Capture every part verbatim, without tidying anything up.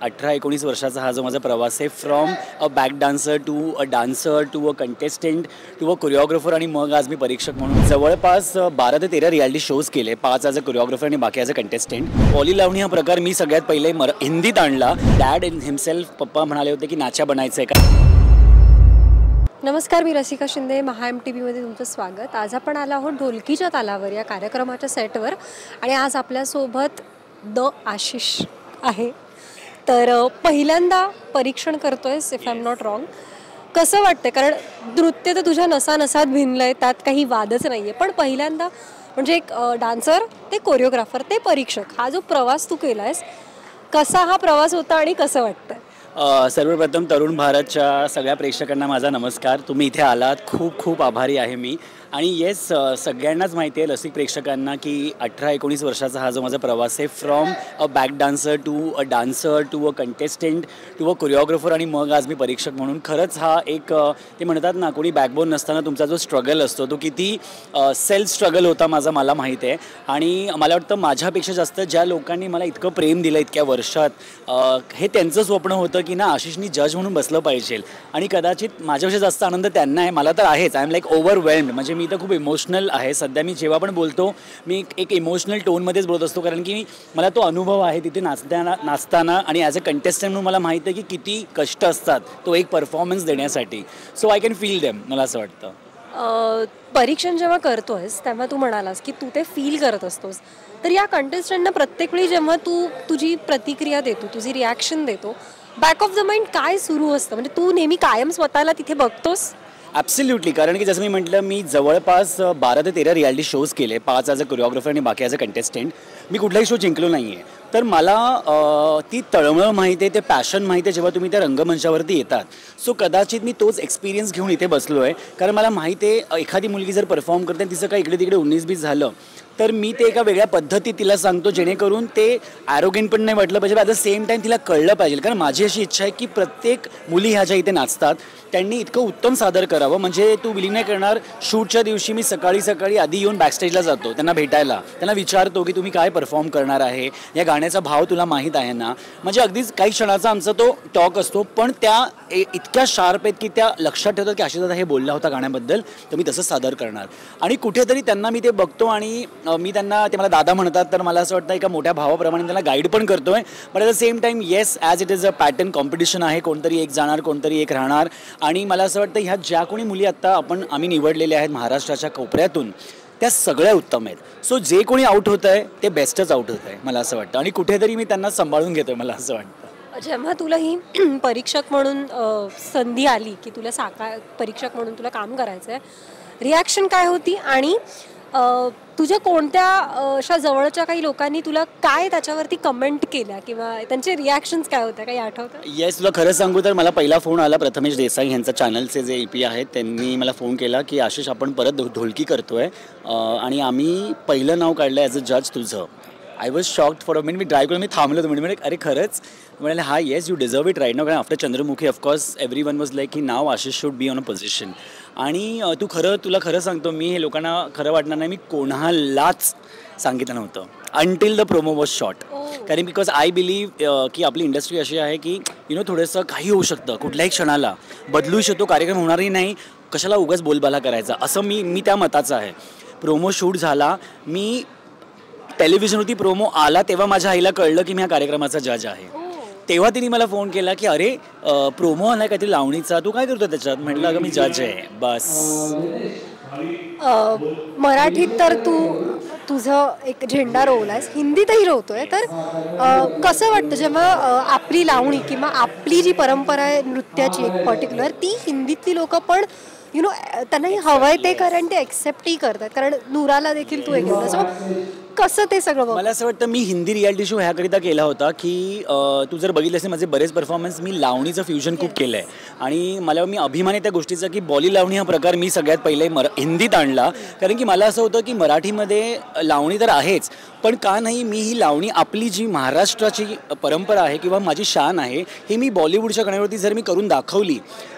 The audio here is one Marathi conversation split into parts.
अठरा एकोणीस वर्षाचा हा जो माझा प्रवास आहे, from a back dancer to a dancer to a contestant to a choreographer आणि मग आज मी परीक्षक म्हणून जवळपास बारा ते तेरा रियालिटी शोज केले, पाच ॲज अ कोरिओग्राफर आणि बाकी ॲज अ कंटेस्टंट. बॉली लावणी हा प्रकार मी सगळ्यात पहिले मर हिंदीत आणला. डॅड इन हिमसेल्फ पप्पा म्हणाले होते की नाचा बनायचं आहे का. नमस्कार, मी रसिका शिंदे, महा एम टी व्हीमध्ये तुमचं स्वागत. आज आपण आलो आहोत ढोलकीच्या तालावर या कार्यक्रमाच्या सेटवर आणि आज आपल्यासोबत द आशिष आहे. तर पहिल्यांदा परीक्षण करतोयस, if I am not wrong. कसं वाटतं? कारण नृत्य तर तुझ्या नसा नसात भिनलं आहे, त्यात काही वादच नाही आहे. पण पहिल्यांदा म्हणजे एक डान्सर ते कोरिओग्राफर ते परीक्षक, हा जो प्रवास तू केला आहेस, कसा हा प्रवास होता आणि कसं वाटतं? सर्वप्रथम तरुण भारतच्या सगळ्या प्रेक्षकांना माझा नमस्कार. तुम्ही इथे आलात, खूप खूप आभारी आहे मी. आणि येस, सगळ्यांनाच माहिती आहे रसिक प्रेक्षकांना की अठरा एकोणीस वर्षाचा हा जो माझा प्रवास आहे, from a back dancer to a dancer to a contestant to a choreographer आणि मग आज मी परीक्षक म्हणून. खरंच हा एक ते म्हणतात ना, कोणी बॅकबोन नसताना तुमचा जो स्ट्रगल असतो तो किती सेल्फ स्ट्रगल होता माझा, मला माहीत आहे. आणि मला वाटतं माझ्यापेक्षा जास्त ज्या लोकांनी मला इतकं प्रेम दिलं इतक्या वर्षात, हे त्यांचं स्वप्न होतं की ना आशिषनी जज म्हणून बसलं पाहिजे. आणि कदाचित माझ्यापेक्षा जास्त आनंद त्यांना आहे, मला तर आहेच. I am like overwhelmed. म्हणजे मी तर खूप इमोशनल आहे सध्या. मी जेव्हा पण बोलतो मी एक इमोशनल टोनमध्येच बोलत असतो, कारण की मला तो अनुभव आहे तिथे नाचताना नाचताना आणि ॲज अ कंटेस्टंट म्हणून मला माहीत आहे की किती कष्ट असतात तो एक परफॉर्मन्स देण्यासाठी. So I can feel them, मला असं वाटतं. परीक्षण जेव्हा करतोयस तेव्हा तू म्हणालास की तू ते फील करत असतोस, तर या कंटेस्टंटना प्रत्येक वेळी जेव्हा तू तुझी प्रतिक्रिया देतो, तुझी रिॲक्शन देतो, बॅक ऑफ द माइंड काय सुरू असतं? म्हणजे तू नेहमी कायम स्वतःला तिथे बघतोस? ॲब्सल्युटली. कारण की जसं मी म्हटलं, मी जवळपास बारा ते तेरा रियालिटी शोज केले, पाच ॲज अ कोरिओग्राफर आणि बाकी ॲज अ कंटेस्टंट. मी कुठलाही शो जिंकलो नाही आहे. तर मला ती तळमळ माहिती आहे, ते पॅशन माहिती आहे जेव्हा तुम्ही त्या रंगमंचावरती येतात. सो कदाचित मी तोच एक्सपिरियन्स घेऊन इथे बसलो आहे. कारण मला माहिती आहे एखादी मुलगी जर परफॉर्म करते तिचं काही इकडे तिकडे उन्नीस बीस झालं तर मी ते एका वेगळ्या पद्धतीत तिला सांगतो, जेणेकरून ते ॲरोगेंट पण नाही वाटलं पाहिजे, ॲट द सेम टाईम तिला कळलं पाहिजे. कारण माझी अशी इच्छा आहे की प्रत्येक मुली ह्या ज्या इथे नाचतात त्यांनी इतकं उत्तम सादर करावं. म्हणजे तू बिलीव्ह नाही करणार, शूटच्या दिवशी मी सकाळी सकाळी आधी येऊन बॅकस्टेजला जातो त्यांना भेटायला, त्यांना विचारतो की तुम्ही काय परफॉर्म करणार आहे, या गाण्याचा भाव तुला माहीत आहे ना. म्हणजे अगदीच काही क्षणाचा आमचा तो टॉक असतो, पण त्या इतक्या शार्प आहेत की त्या लक्षात ठेवतात की आशिषदादा हे बोलला होता गाण्याबद्दल, तर मी तसंच सादर करणार. आणि कुठेतरी त्यांना मी ते बघतो आणि मी त्यांना, ते मला दादा म्हणतात, तर मला असं वाटतं एका मोठ्या भावाप्रमाणे त्यांना गाईड पण करतो आहे. But at the same time yes, as it is a pattern competition आहे, कोणतरी एक जाणार कोणतरी एक राहणार. आणि मला असं वाटतं ह्या ज्या कोणी मुली आत्ता आपण आम्ही निवडलेल्या आहेत महाराष्ट्राच्या कोपऱ्यातून, त्या सगळ्या उत्तम आहेत. सो जे कोणी आऊट होतं आहे ते बेस्टच आऊट होतं आहे, मला असं वाटतं. आणि कुठेतरी मी त्यांना सांभाळून घेतो आहे, मला असं वाटतं. जेव्हा तुला ही परीक्षक म्हणून संधी आली की तुला साकार परीक्षक म्हणून तुला काम करायचं आहे, रिॲक्शन काय होती? आणि तुझ्या कोणत्या अशा जवळच्या काही लोकांनी तुला काय त्याच्यावरती कमेंट केल्या किंवा त्यांचे रिॲक्शन्स काय होत्या, काही आठवतं? येस, तुला खरं सांगू तर मला पहिला फोन आला प्रथमेश देसाई यांचा, चॅनलचे जे ए पी आहेत, त्यांनी मला फोन केला की आशिष आपण परत ढोलकी करतो आहे आणि आम्ही पहिलं नाव काढलं ॲज अ जज तुझं. I was shocked for a minute. मी ड्राय करून मी थांबलो होतो. म्हणजे अरे खरंच? म्हणाले हा yes, you deserve it right नाव. कारण after Chandramukhi of course everyone was like की नाव Ashish should be on a position. आणि तू खरं तुला खरं सांगतो, मी हे लोकांना खरं वाटणार नाही, मी कोणालाच सांगितलं नव्हतं until the promo was shot. कारण बिकॉज आय बिलीव्ह की आपली इंडस्ट्री अशी आहे की यु नो थोडंसं काही होऊ शकतं, कुठल्याही क्षणाला बदलू शकतो, कार्यक्रम होणारही नाही, कशाला उगाच बोलबाला करायचा, असं मी मी त्या मताचं आहे. प्रोमो शूट झाला, मी टेलिव्हिजनवरती प्रोमो आला तेव्हा माझ्या आईला कळलं की मी ह्या कार्यक्रमाचा जज आहे. तेव्हा तिने मला फोन केला की अरे प्रोमो आला काहीतरी लावणीचा, तू काय करतो त्याच्यात? म्हटलं अगं मी जज आहे बस. मराठीत तर तू तुझं एक झेंडा रोवलायस, हिंदीतही रोवतोय, तर कसं वाटतं जेव्हा आपली लावणी किंवा आपली जी परंपरा आहे नृत्याची एक पर्टिक्युलर, ती हिंदीतली लोक पण यु नो त्यांनाही हवंय ते, कारण ते ॲक्सेप्टही करतात, कारण नूराला देखील तू हे घेऊन. सो कसं ते सगळं? मला असं वाटतं मी हिंदी रियालिटी शो ह्याकरिता केला होता की तू जर बघितलं असेल माझे बरेच परफॉर्मन्स, मी लावणीचं फ्युजन खूप केलं आहे. आणि मला मी अभिमान आहे त्या गोष्टीचा की बॉली लावणी हा प्रकार मी सगळ्यात पहिले मर हिंदीत आणला. कारण की मला असं होतं की मराठीमध्ये लावणी तर आहेच, पण का नाही मी ही लावणी आपली जी महाराष्ट्राची परंपरा आहे किंवा माझी शान आहे, ही मी बॉलिवूडच्या गाण्यावरती जर मी करून दाखवली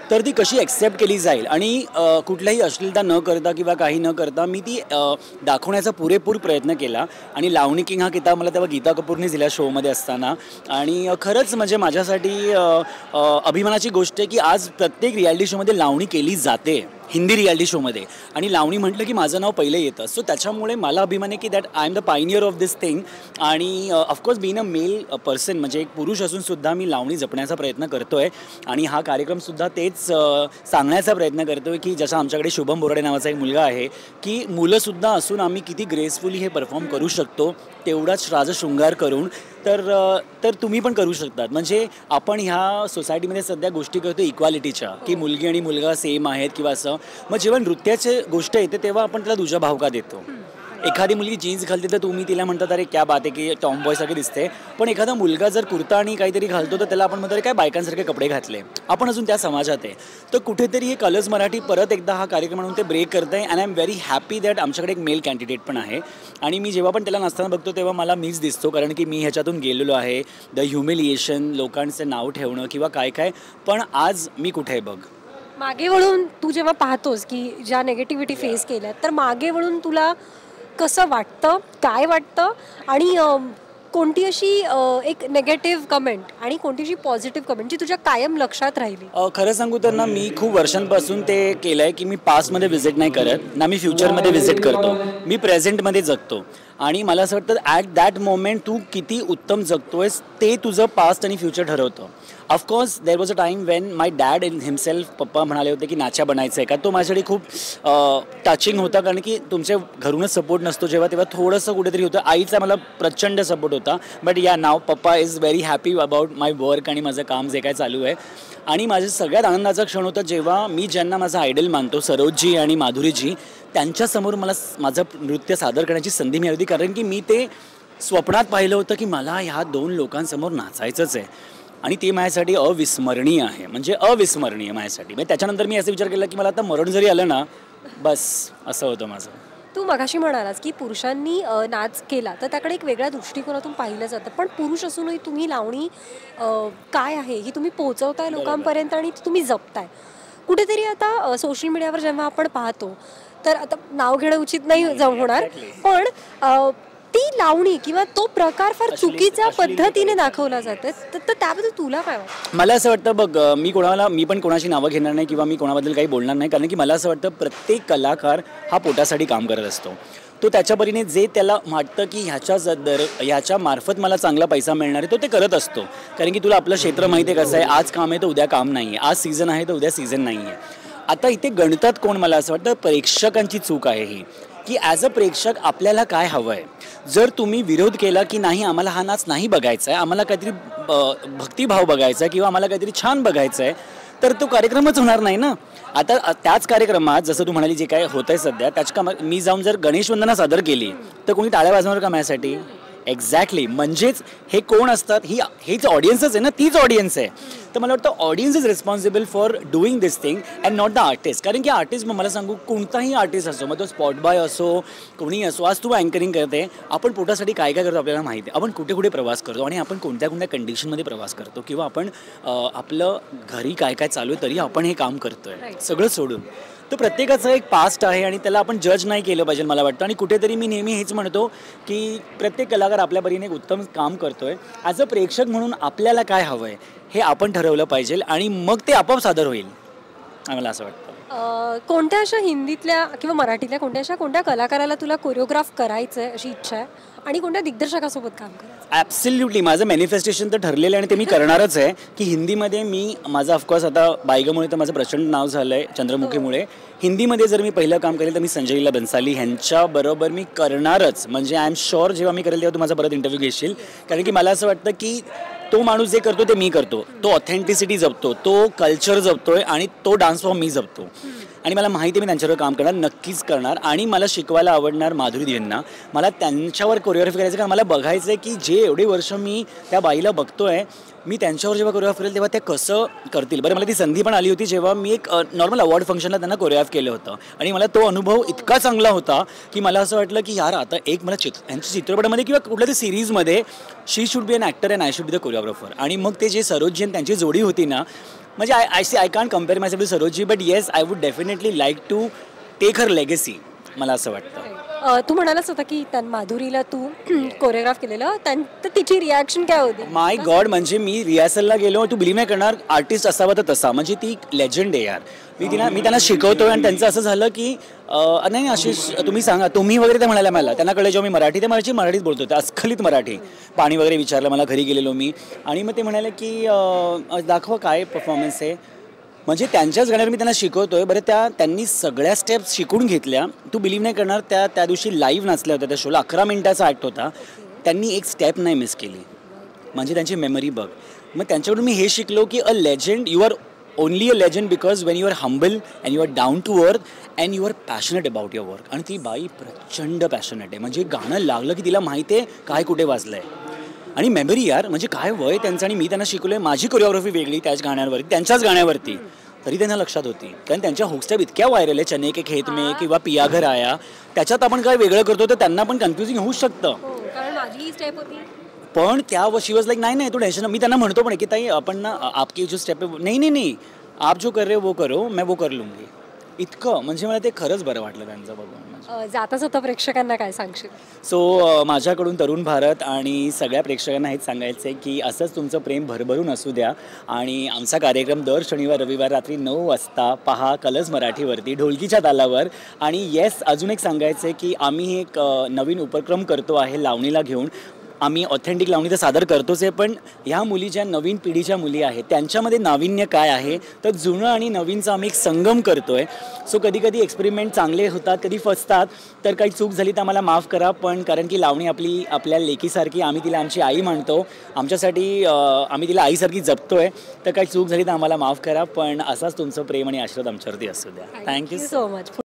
तर ती कशी ॲक्सेप्ट केली जाईल आणि कुठल्याही अश्लीलता न करता किंवा काही न करता मी ती दाखवण्याचा पुरेपूर प्रयत्न केला. आणि लावणी किंग हा किताब मला तेव्हा गीता कपूरने दिला शोमध्ये असताना. आणि खरंच म्हणजे माझ्यासाठी अभिमानाची गोष्ट आहे की आज प्रत्येक रियालिटी शोमध्ये लावणी केली जाते, हिंदी रियालिटी शोमध्ये. आणि लावणी म्हटलं की माझं नाव पहिलं येतं. सो त्याच्यामुळे मला अभिमान आहे की that I am the pioneer of this thing. आणि of course been a male person म्हणजे एक पुरुष असूनसुद्धा मी लावणी जपण्याचा प्रयत्न करतो आहे. आणि हा कार्यक्रमसुद्धा तेच सांगण्याचा प्रयत्न करतो आहे की जसा आमच्याकडे शुभम बोराडे नावाचा एक मुलगा आहे की मुलंसुद्धा असून आम्ही किती ग्रेसफुली हे परफॉर्म करू शकतो, तेवढाच राजशृंगार करून. तर तर तुम्ही पण करू शकतात. म्हणजे आपण ह्या सोसायटीमध्ये सध्या गोष्टी करतो इक्वालिटीच्या की मुलगी आणि मुलगा सेम आहेत किंवा असं. मग जेव्हा नृत्याची गोष्ट येते तेव्हा आपण त्याला दुजा भाव का देतो. एखादी मुलगी जीन्स घालते तर तुम्ही तिला म्हणतात अरे क्या बात आहे की टॉम बॉयसारखे दिसते. पण एखादा मुलगा जर कुर्ता आणि काहीतरी घालतो तर त्याला आपण म्हणतो अरे काय बायकांसारखे कपडे घातले. आपण अजून त्या समाजात आहे. तर कुठेतरी हे कलर्स मराठी परत एकदा हा कार्यक्रम म्हणून ते ब्रेक करत आहे. And I am very happy that आमच्याकडे एक मेल कॅन्डिडेट पण आहे. आणि मी जेव्हा पण त्याला नसताना बघतो तेव्हा मला मीच दिसतो, कारण की मी ह्याच्यातून गेलेलो आहे. द ह्युमिलिएशन, लोकांचं नाव ठेवणं किंवा काय काय. पण आज मी कुठे आहे बघ. मागे वळून तू जेव्हा पाहतोस की ज्या नेगेटिव्हिटी फेस केल्या, तर मागे वळून तुला कसं वाटतं, काय वाटतं आणि कोणती अशी एक नेगेटिव्ह कमेंट आणि कोणती अशी पॉझिटिव्ह कमेंट जी तुझ्या कायम लक्षात राहिली? खरं सांगू तर ना मी खूप वर्षांपासून ते केलं आहे की मी पास्टमध्ये व्हिजिट नाही करत ना मी फ्युचरमध्ये व्हिजिट करतो. मी प्रेझेंटमध्ये जगतो. आणि मला असं वाटतं ॲट दॅट मोमेंट तू किती उत्तम जगतोयस ते तुझं पास्ट आणि फ्युचर ठरवतं. Of course there was a time when my dad in himself पप्पा म्हणाले होते की नाचा बनायचं आहे का. तो माझ्यासाठी खूप टचिंग होता, कारण की तुमच्या घरूनच सपोर्ट नसतो जेव्हा तेव्हा थोडंसं कुठेतरी होतं. आईचा मला प्रचंड सपोर्ट होता. बट या नाव पप्पा is very happy about my work आणि माझं काम जे काय चालू आहे. आणि माझं सगळ्यात आनंदाचा क्षण होता जेव्हा मी ज्यांना माझा आयडल मानतो, सरोजजी आणि माधुरीजी, त्यांच्यासमोर मला माझं नृत्य सादर करण्याची संधी मिळाली होती. कारण की मी ते स्वप्नात पाहिलं होतं की मला ह्या दोन लोकांसमोर नाचायचंच आहे. आणि ते माझ्यासाठी अविस्मरणीय आहे, म्हणजे अविस्मरणीय माझ्यासाठी. म्हणजे त्याच्यानंतर मी असं विचार केला की मला आता मरण जरी आलं ना बस, असं होतं माझं. तू मगाशी म्हणालास की पुरुषांनी नाच केला तर त्याकडे एक वेगळ्या दृष्टिकोनातून पाहिलं जातं, पण पुरुष असूनही तुम्ही लावणी काय आहे ही तुम्ही पोहोचवताय लोकांपर्यंत आणि तुम्ही जपताय. कुठेतरी आता सोशल मीडियावर जेव्हा आपण पाहतो तर आता नाव घेणं उचित नाही होणार, पण ती लावणी किंवा तो प्रकार फार चुकीच्या पद्धतीने दाखवला जातो. तर त्याबद्दल तुला काय वाटतं? मला असं वाटतं बघ, मी कोणाला मी पण कोणाची नावं घेणार नाही किंवा मी कोणाबद्दल काही बोलणार नाही, कारण की मला असं वाटतं प्रत्येक कलाकार हा पोटासाठी काम करत असतो. तो त्याच्या परीने जे त्याला वाटतं की ह्याच्या दर ह्याच्या मार्फत मला चांगला पैसा मिळणार आहे तो ते करत असतो. कारण की तुला आपलं क्षेत्र माहिती आहे कसं आहे, आज काम आहे तर उद्या काम नाही आहे, आज सीझन आहे तर उद्या सीझन नाही आहे. आता इथे गणतात कोण? मला असं वाटतं प्रेक्षकांची चूक आहे ही, की ॲज अ प्रेक्षक आपल्याला काय हवं आहे. जर तुम्ही विरोध केला की नाही आम्हाला हा नाच नाही बघायचा आहे, आम्हाला काहीतरी भक्तिभाव बघायचा आहे किंवा आम्हाला काहीतरी छान बघायचं आहे, तर तो कार्यक्रमच होणार नाही ना. आता त्याच कार्यक्रमात जसं तू म्हणाली जे काय होतं आहे सध्या त्याच्या कामात मी जाऊन जर गणेश वंदना सादर केली तर कोणी टाळ्या वाजवणार का माझ्यासाठी? एक्झॅक्टली. म्हणजेच हे कोण असतात? ही हीच ऑडियन्सच आहे ना, तीच ऑडियन्स आहे. तर मला वाटतं audience is responsible for doing this thing and not the artist. कारण की आर्टिस्ट, मग मला सांगू कोणताही आर्टिस्ट असो, मग तो स्पॉट बॉय असो, कोणी असो, आज तू अँकरिंग करते, आपण पोटासाठी काय काय करतो आपल्याला माहिती आहे. आपण कुठे कुठे प्रवास करतो आणि आपण कोणत्या कोणत्या कंडिशनमध्ये प्रवास करतो किंवा आपण आपलं घरी काय काय चालू आहे तरी आपण हे काम करतो आहे सगळं सोडून. तर प्रत्येकाचं एक पास्ट आहे आणि त्याला आपण जज नाही केलं पाहिजे मला वाटतं. आणि कुठेतरी मी नेहमी हेच म्हणतो की प्रत्येक कलाकार आपल्या परीने एक उत्तम काम करतो आहे. ॲज अ प्रेक्षक म्हणून आपल्याला काय हवं आहे हे आपण ठरवलं पाहिजे आणि मग ते आपोआप सादर होईल मला असं वाटतं. कोणत्या अशा हिंदीतल्या किंवा मराठीतल्या कोणत्या अशा कोणत्या कलाकाराला तुला कोरिओग्राफ करायचं आहे अशी इच्छा आहे आणि कोणत्या दिग्दर्शकासोबत काम करायचं? ॲब्सल्युटली. माझं मॅनिफेस्टेशन तर ठरलेलं आहे आणि ते मी करणारच आहे की हिंदीमध्ये मी माझं ऑफकोर्स आता बायगमुळे तर माझं प्रचंड नाव झालं आहे चंद्रमुखीमुळे. हिंदीमध्ये जर मी पहिलं काम करेल तर मी संजय लीला बन्साली ह्यांच्याबरोबर मी करणारच. म्हणजे आय एम शुअर जेव्हा मी करेल तेव्हा तू माझा परत इंटरव्ह्यू घेशील, कारण की मला असं वाटतं की तो माणूस जे करतो ते मी करतो, तो ऑथेंटिसिटी जपतो, तो कल्चर जपतोय आणि तो डान्स फॉर्म मी जपतो. आणि मला माहिती आहे मी त्यांच्यावर काम करणार, नक्कीच करणार. आणि मला शिकवायला आवडणार माधुरी दीदींना. मला त्यांच्यावर कोरिओग्राफी करायचं, कारण मला बघायचं आहे की जे एवढे वर्ष मी त्या बाईला बघतोय, मी त्यांच्यावर जेव्हा कोरिओग्राफ करेल तेव्हा ते कसं करतील. बरं, मला ती संधी पण आली होती जेव्हा मी एक नॉर्मल अवॉर्ड फंक्शनला त्यांना कोरिओग्राफ केलं होतं आणि मला तो अनुभव इतका चांगला होता की मला असं वाटलं की यार आता एक मला चित्र यांच्या चित्रपटामध्ये किंवा कुठल्या तरी सिरीजमध्ये she should be an actor and I should be the choreographer. आणि मग ते जे सरोज जी त्यांची जोडी होती ना, म्हणजे I I see I can't compare myself to Saroji, but yes I would definitely like to take her legacy, मला असं वाटतं. अ, तू म्हणालास होता की त्या माधुरीला तू कोरिओग्राफ केलेलं, त्यां- तर तिची रिॲक्शन काय होती? माय गॉड, म्हणजे मी रिहर्सलला गेलो, तू बिलीव्ह नाही करणार, आर्टिस्ट असावा तर तसा, म्हणजे ती लेजंड आहे यार. मी तिला मी त्यांना शिकवतोय आणि त्यांचं असं झालं की अं, नाही आशिष तुम्ही सांगा, तुम्ही वगैरे ते म्हणाल्या मला, त्यांना कळलं जेव्हा मी मराठी ते माझी मराठीत बोलतो होते, अस्खलित मराठी. पाणी वगैरे विचारलं मला, घरी गेलेलो मी, आणि मग ते म्हणाले की अं, दाखवा काय परफॉर्मन्स आहे. म्हणजे त्यांच्याच गाण्यावर मी त्यांना शिकवतोय. बरं, त्या त्यांनी सगळ्या स्टेप्स शिकून घेतल्या. तू बिलीव्ह नाही करणार, त्या त्या दिवशी लाईव्ह नाचल्या होत्या त्या शोला. अकरा मिनिटाचा ॲक्ट होता, त्यांनी एक स्टेप नाही मिस केली. म्हणजे त्यांची मेमरी बघ. मग त्यांच्याकडून मी हे शिकलो की a legend, you are only a legend because when you are humble and you are down to earth and you are passionate about your work. आणि ती बाई प्रचंड पॅशनेट आहे. म्हणजे गाणं लागलं की तिला माहिती आहे काय कुठे वाजलं आहे. आणि मेमरी यार, म्हणजे काय वय त्यांचं. आणि मी त्यांना शिकलो आहे, माझी कोरिओग्राफी वेगळी त्याच गाण्यावरती, त्यांच्याच गाण्यावरती, तरी त्यांना लक्षात होती. कारण त्यांच्या हुकस्टेप इतक्या व्हायरल आहे, चने के खेत में किंवा पिया घर आया, त्याच्यात आपण काय वेगळं करतो तर त्यांना पण कन्फ्युजिंग होऊच शकतं. कारण माझी स्टेप होती, पण त्या शी वॉज लाईक नाही नाही तू टेन्शन. मी त्यांना म्हणतो पण की ताई आपण ना आपकी जो स्टेप आहे, नाही नाही नाही आप जो कर रहे हो वो करो, मैं वो कर लूँगी. इतकं म्हणजे मला ते खरंच बरं वाटलं त्यांचं बघून. अ, जाता जाता प्रेक्षकांना काय सांगशील? सो माझ्याकडून तरुण भारत आणि सगळ्या प्रेक्षकांना हेच सांगायचं आहे की असंच तुमचं प्रेम भरभरून असू द्या. आणि आमचा कार्यक्रम दर शनिवार रविवार रात्री नऊ वाजता पहा कलर्स मराठीवरती ढोलकीच्या तालावर. आणि येस, अजून एक सांगायचं आहे की आम्ही एक अ, नवीन उपक्रम करतो आहे लावणीला घेऊन. आम्ही ऑथेंटिक लावणी तर सादर करतोच आहे, पण ह्या मुली ज्या नवीन पिढीच्या मुली आहेत त्यांच्यामध्ये नाविन्य काय आहे, तर जुनं आणि नवीनचा आम्ही एक संगम करतो आहे. सो कधी कधी एक्सपेरिमेंट चांगले होतात, कधी फसतात, तर काही चूक झाली तर आम्हाला माफ करा. पण कारण की लावणी आपली आपल्या लेकीसारखी, आम्ही तिला आमची आई मानतो, आमच्यासाठी आम्ही तिला आईसारखी जपतो आहे. तर काही चूक झाली तर आम्हाला माफ करा. पण असाच तुमचं प्रेम आणि आशीर्वाद आमच्यावरती असू द्या. Thank you so much.